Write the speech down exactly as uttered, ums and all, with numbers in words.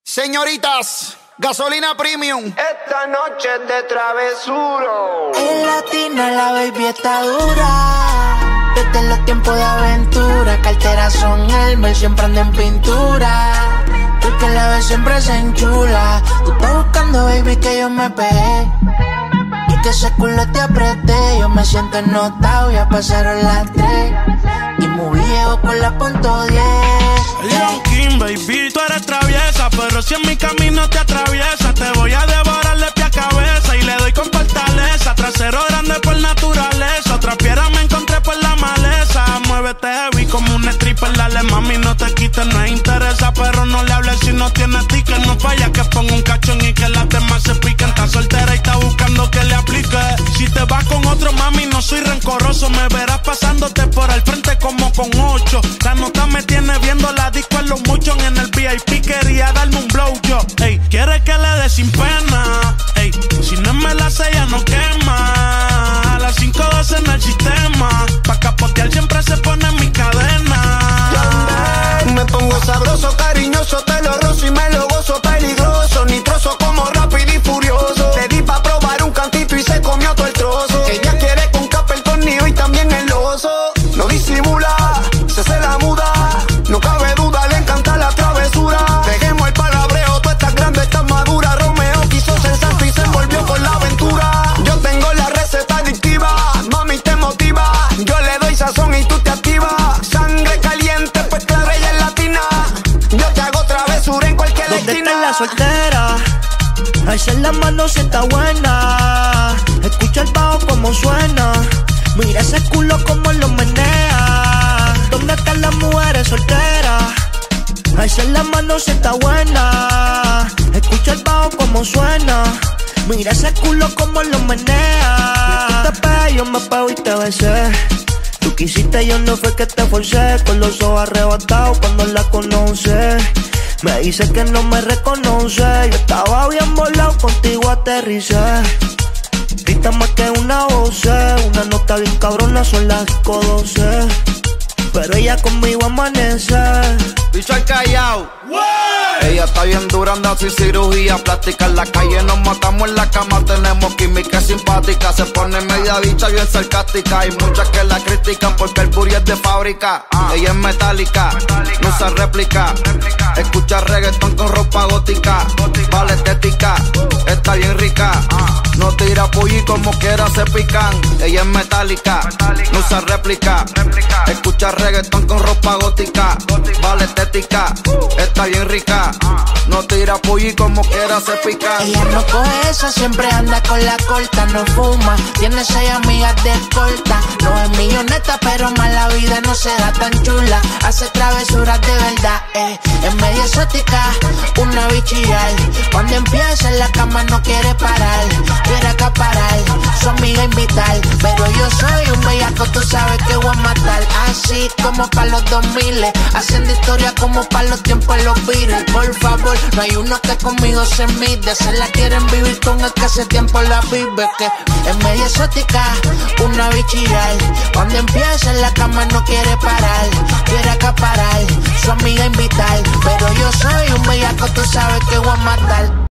Señoritas, gasolina premium. Esta noche es de travesuro. En latina la baby está dura. Desde los tiempos de aventura, carteras son Hermes, siempre anda en pintura. Tú que la ves siempre se enchula. Tú estás buscando, baby, que yo me pegué y que ese culo te apreté. Yo me siento ennotado, ya pasaron las tres y muy viejo con la punto diez. Leon King, baby, tú eres traviesa, pero si en mi camino te atraviesa, te voy a devorar de pie a cabeza y le doy con fortaleza. Trasero grande por naturaleza, otra piedra me encontré por la maleza. Muévete heavy como un stripper, dale mami, no te quites, no interesa, pero no le hables si no tienes ticket. No falla que ponga un cachón y que las demás se piquen. Está soltera y está buscando que le aplique. Si te vas con otro, mami, no soy rencoroso, me verás pasándote por el frente como con ocho. La nota me tiene viendo la disco en los muchos. En el V I P quería darme un blow yo. Ey, quiere que le dé sin pena. Ey, si no me la sella no quema. A las cinco doce en el sistema. Pa' capotear siempre se pone en mi cadena. Me pongo sabroso, cariñoso, te lo rozo y me lo gozo. Peligroso, nitroso como rápido y furioso. Le di pa' probar un cantito y se comió todo el trozo. Ella quiere con capa el tornillo y también el oso. No disimula, se hace la muda. No cabe duda, le encanta la travesura. Dejemos el palabreo, tú estás grande, estás madura. Romeo quiso ser santo y se envolvió con la aventura. Yo tengo la receta adictiva, mami te motiva. Yo le doy sazón y tú te activas. Sangre caliente, pues clara ella es latina. Yo te hago travesura en cualquier ¿Dónde esquina. está la soltera? Alza la mano si está buena. Escucha el bajo como suena. Mira ese culo como lo menea. ¿Dónde están las mujeres solteras? Alza la mano si está buena. Escucha el bajo como suena. Mira ese culo como lo menea. Tú te pegas, yo me pego y te besé. Tú quisiste, yo no fue que te forcé. Con los ojos arrebatados cuando la conoce. Me dice que no me reconoce. Yo estaba bien volado, contigo aterricé. Grita más que una voz, una nota bien cabrona, son las disco doce. Pero ella conmigo amanece. Bicho al callao. Ella está bien dura, anda sin cirugía plástica. En la calle nos matamos, en la cama tenemos química simpática. Se pone media bicha bien sarcástica. Hay muchas que la critican porque el booty es de fábrica. Ella es metálica, no usa réplica. Escucha reggaetón con ropa gótica. Vale estética, está bien rica. No tira pulli como quiera se pican. Ella es metálica, no usa réplica. Escucha reggaetón con ropa gótica. Vale estética, está bien rica. No tira pulli como quiera se pican. Ella no coge esa, siempre anda con la corta. No fuma, tiene seis amigas de corta. No es milloneta, pero más la vida no se da tan chula. Hace travesuras de verdad, eh. Es media exótica, una bichillar. Cuando empieza en la cama no quiere parar. Quiere acaparar, su amiga invitar. Pero yo soy un bellaco, tú sabes que voy a matar. Así como para los dos miles, haciendo historia como para los tiempos de los Beatles. Por favor, no hay uno que conmigo se mide. Se la quieren vivir con el que hace tiempo la vive. Que es media exótica, una bichillar. Cuando empieza en la cama no quiere parar. Quiere acaparar, su amiga invitar. Pero yo soy un bellaco, tú sabes que voy a matar.